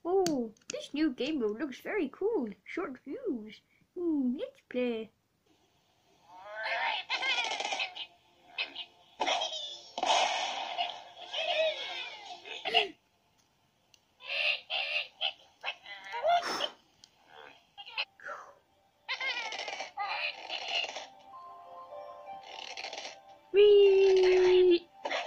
Oh, this new game mode looks very cool. Short fuse. Let's play. Whee!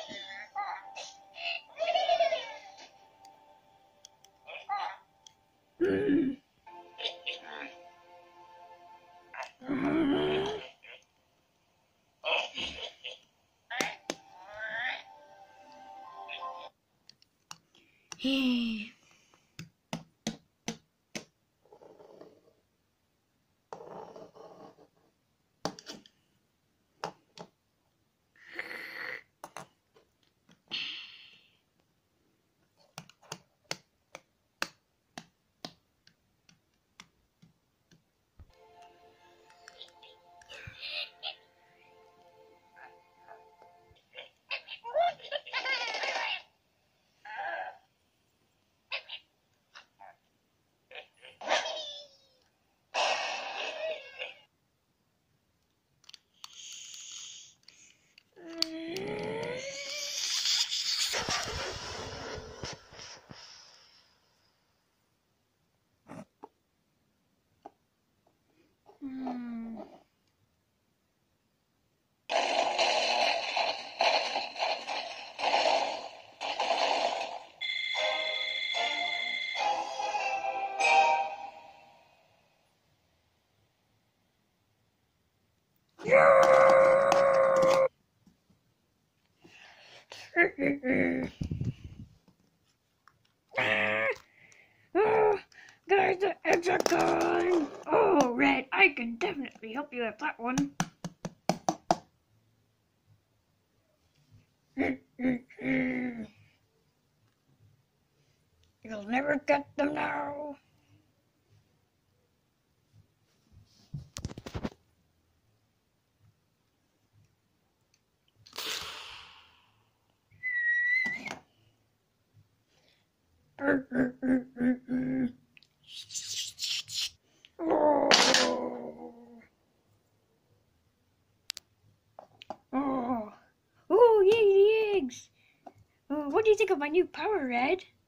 Oh, guys, the eggs are gone. Oh, Red, I can definitely help you with that one. You'll never get them now. Oh. Oh. Oh, yay, the eggs. Oh, what do you think of my new power, Red?